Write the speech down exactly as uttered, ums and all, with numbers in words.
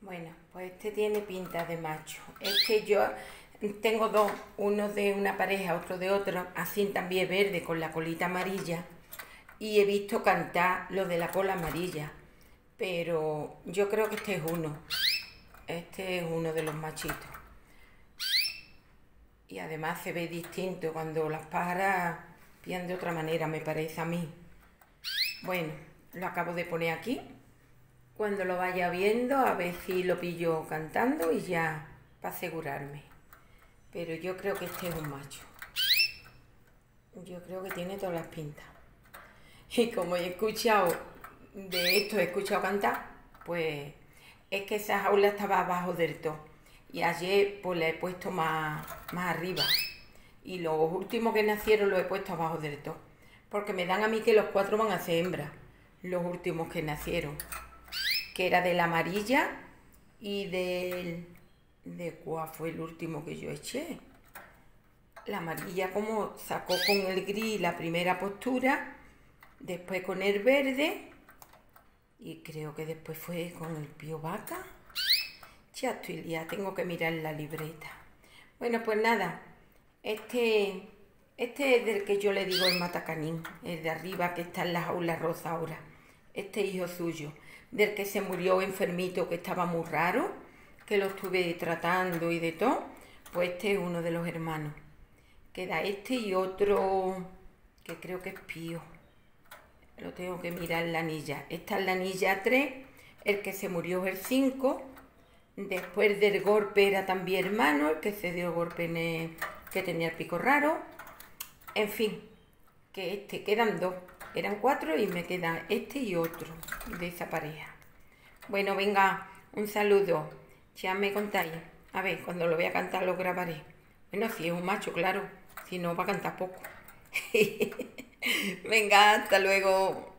Bueno, pues este tiene pinta de macho. Este yo tengo dos, uno de una pareja, otro de otro, así también verde con la colita amarilla. Y he visto cantar lo de la cola amarilla. Pero yo creo que este es uno. Este es uno de los machitos. Y además se ve distinto cuando las pájaras pían de otra manera, me parece a mí. Bueno, lo acabo de poner aquí. Cuando lo vaya viendo, a ver si lo pillo cantando y ya, para asegurarme. Pero yo creo que este es un macho. Yo creo que tiene todas las pintas. Y como he escuchado de esto, he escuchado cantar, pues es que esa jaula estaba abajo del todo. Y ayer pues la he puesto más, más arriba. Y los últimos que nacieron los he puesto abajo del todo. Porque me dan a mí que los cuatro van a ser hembras. Los últimos que nacieron. Que era de la amarilla y del... ¿De cuál fue el último que yo eché? La amarilla como sacó con el gris la primera postura, después con el verde y creo que después fue con el pío vaca. Ya estoy liada, tengo que mirar la libreta. Bueno, pues nada, este, este es del que yo le digo el matacanín, el de arriba que está en la jaula rosa ahora. Este hijo suyo, del que se murió enfermito, que estaba muy raro, que lo estuve tratando y de todo, pues este es uno de los hermanos. Queda este y otro que creo que es pío. Lo tengo que mirar en la anilla. Esta es la anilla tres, el que se murió es el cinco. Después del golpe era también hermano, el que se dio golpe en el, que tenía el pico raro. En fin, que este quedan dos. Eran cuatro y me quedan este y otro de esa pareja. Bueno, venga, un saludo. Ya me contáis. A ver, cuando lo voy a cantar lo grabaré. Bueno, si es un macho, claro. Si no, va a cantar poco. Venga, hasta luego.